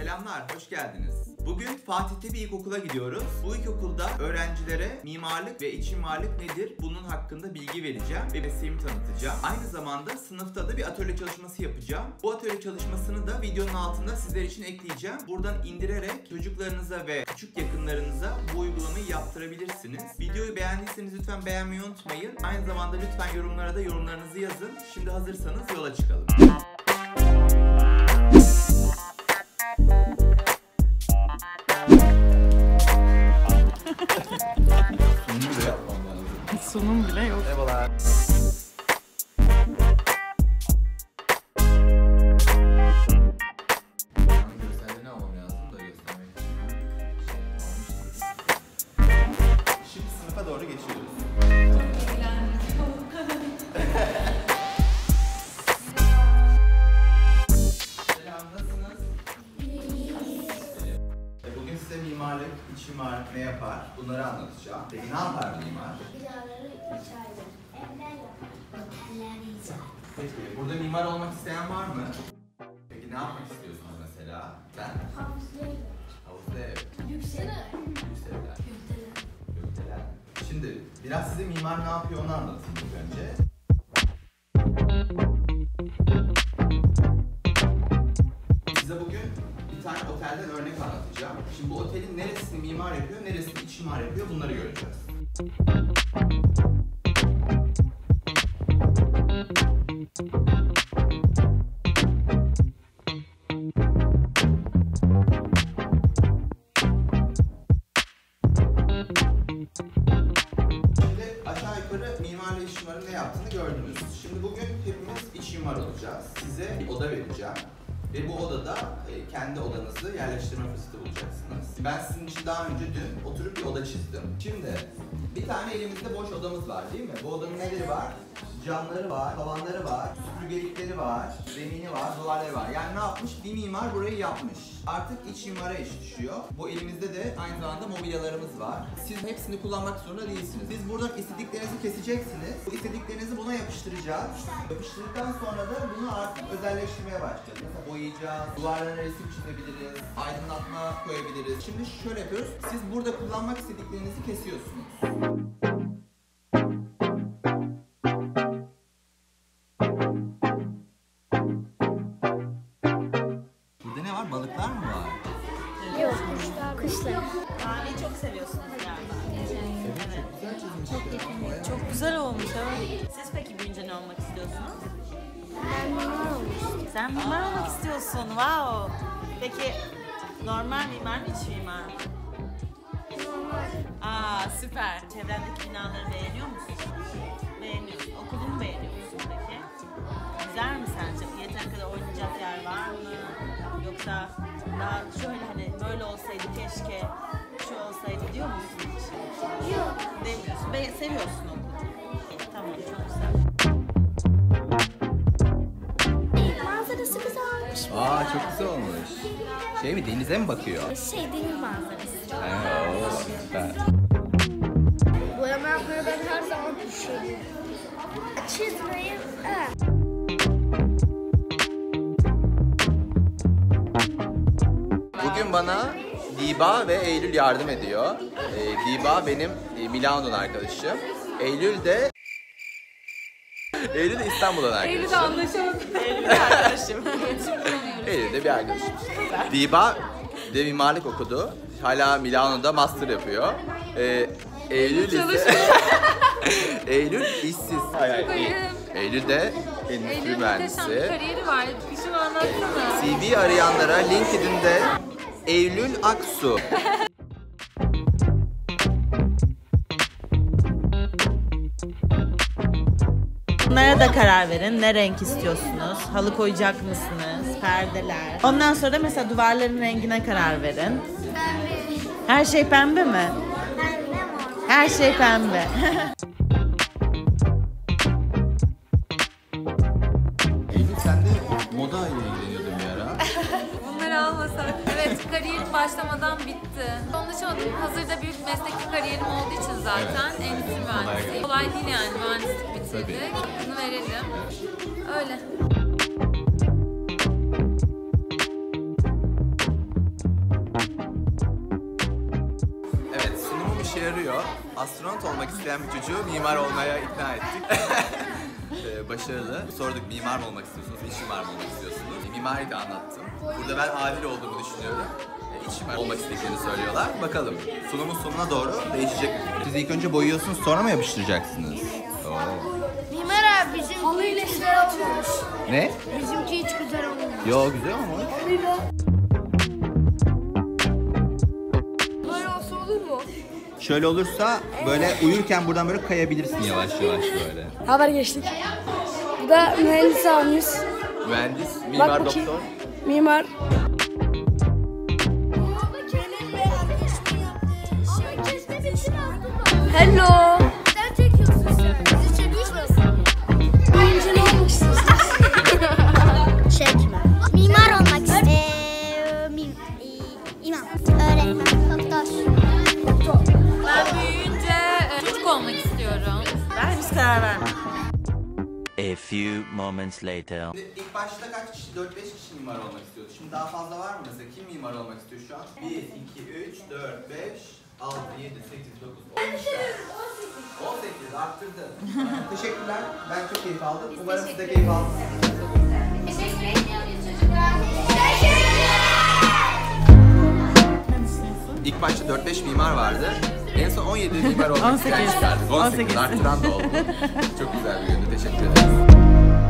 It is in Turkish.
Selamlar, hoş geldiniz. Bugün Fatih'te bir ilkokula gidiyoruz. Bu ilkokulda öğrencilere mimarlık ve iç mimarlık nedir? Bunun hakkında bilgi vereceğim ve mesleğimi tanıtacağım. Aynı zamanda sınıfta da bir atölye çalışması yapacağım. Bu atölye çalışmasını da videonun altında sizler için ekleyeceğim. Buradan indirerek çocuklarınıza ve küçük yakınlarınıza bu uygulamayı yaptırabilirsiniz. Videoyu beğendiyseniz lütfen beğenmeyi unutmayın. Aynı zamanda lütfen yorumlara da yorumlarınızı yazın. Şimdi hazırsanız yola çıkalım. Sunum bile yok. Merhabalar. Görsellerini almam lazım da göstermek için. Şimdi sınıfa doğru geçiyoruz. Selam, nasılsınız? Bugün size mimarlık, iç mimarlık ne yapar? Bunları anlatacağım. Peki ne yapar mimar? Peki, burada mimar olmak isteyen var mı? Peki ne yapmak istiyorsunuz mesela? Sen? Havuzlu ev. Yüksel evler. Gökdelen. Şimdi biraz size mimar ne yapıyor onu anlatayım ilk önce. Size bugün bir tane otelden örnek anlatacağım. Şimdi bu otelin neresini mimar yapıyor, neresini iç mimar yapıyor bunları göreceğiz. Şimdi aşağı yukarı mimarla iç mimarın ne yaptığını gördünüz. Şimdi bugün hepimiz iç mimar olacağız. Size bir oda vereceğim. Ve bu odada kendi odanızı yerleştirme fırsatı bulacaksınız. Ben sizin için daha önce dün oturup bir oda çizdim. Şimdi bir tane elimizde boş odamız var değil mi? Bu odanın neleri var? Camları var, tavanları var, süpürgelikleri var, zemini var, duvarları var. Yani ne yapmış? Bir mimar burayı yapmış. Artık iç mimara iş düşüyor. Bu elimizde de aynı zamanda mobilyalarımız var. Siz hepsini kullanmak zorunda değilsiniz. Siz buradan istediklerinizi keseceksiniz. Bu istediklerinizi buna yapıştıracağız. Yapıştırdıktan sonra da bunu artık özelleştirmeye başlayacağız. Mesela boyayacağız, duvarlarına resim çizebiliriz, aydınlatma koyabiliriz. Şimdi şöyle yapıyoruz. Siz burada kullanmak istediklerinizi kesiyorsunuz. Burada ne var? Balıklar mı var? Yok, kuşlar. Maviyi çok seviyorsunuz galiba. Evet. Çok güzel çizmiş. Çok güzel olmuş evet. Siz peki büyüyünce ne olmak istiyorsunuz? Ben mimar olmuştum. Sen mimar olmak istiyorsun. Wow. Peki normal mimar mı iç mimar mı? Aa süper. Çevrendeki binaları beğeniyor musun? Beğeniyorsun. Okulunu beğeniyor musun peki? Güzel mi sence? Yeteri kadar oynayacak yer var mı? Yoksa daha şöyle hani böyle olsaydı keşke şu olsaydı diyor musun hiç? Yok. Demiyorsun. Seviyorsun okulu. Tamam çok güzel. Manzarası güzelmiş. Aa çok güzel olmuş. Şey mi denize mi bakıyor? Deniz manzarası. Süper. Boyama yapmayı ben her zaman düşünüyorum. Çizmeyi, Bugün bana Diba ve Eylül yardım ediyor. Diba benim Milano'dan arkadaşım. Eylül de İstanbul'dan arkadaşım. Eylül'de anlaşamadım. Eylül'de arkadaşım. Eylül de bir arkadaşım. Diba de mimarlık okudu. Hala Milano'da master yapıyor. Eylül ise Eylül işsiz. Hayır, değil. Eylül de endüstri mühendisi. Kariyeri var. Şunu anlatsana. CV arayanlara LinkedIn'de Eylül Aksu. Bunlara da karar verin. Ne renk istiyorsunuz? Halı koyacak mısınız? Perdeler. Ondan sonra da mesela duvarların rengine karar verin. Her şey pembe mi? Her şey pembe. Eylül sen de moda ile ilgileniyordun bir ara. Bunları almasak. Evet, kariyerim başlamadan bitti. Konuşamadım. Hazırda büyük mesleki kariyerim olduğu için zaten endüstri mühendisiyim. Kolay değil yani, mühendislik bitirdik. Bunu verelim. Öyle. Astronot olmak isteyen bir çocuğu mimar olmaya ikna ettik. Başarılı. Sorduk, mimar mı olmak istiyorsunuz, iç mimar mı olmak istiyorsunuz? Mimari de anlattım. Burada ben adil olduğumu düşünüyorum. İç mimar olmak istediklerini söylüyorlar. Bakalım sunumun sonuna doğru değişecek mi? Siz ilk önce boyuyorsunuz, sonra mı yapıştıracaksınız? Oo. Mimar abi bizim halıyla güzel olmuş. Ne? Bizimki hiç güzel olmamış. Yo, güzel ama. Halıyla. Böyle olsa olur mu? Şöyle olursa böyle uyurken buradan böyle kayabilirsin yavaş yavaş böyle. Haber geçtik. Bu da mühendis abimiz. Mühendis, Bak mimar, bakayım. doktor. Mimar. Hello. Sen çekiyorsun sen. Bizi çekmiyorsun. Oyuncu ne olmak istiyorsun? Çekme. Mimar olmak istiyorum. İmam. Öğretmen. Doktor. Ben büyüyünce çocuk olmak istiyorum. Ben henüz karar vermedim. A few moments later. İlk başta kaç kişi? 4-5 kişi mimar olmak istiyordu. Şimdi daha fazla var mı mesela? Kim mimar olmak istiyor şu an? 1, 2, 3, 4, 5, 6, 7, 8, 9, 10 18 arttırdı. Teşekkürler. Ben çok keyif aldım. Umarım siz de keyif aldınız. Teşekkür ediyoruz çocuklar. İlk başta 4-5 mimar vardı. En son 17 mimar olmak isteyen çıkardık. 18 arttıran da oldu. Çok güzel bir gündü. Teşekkür ederiz.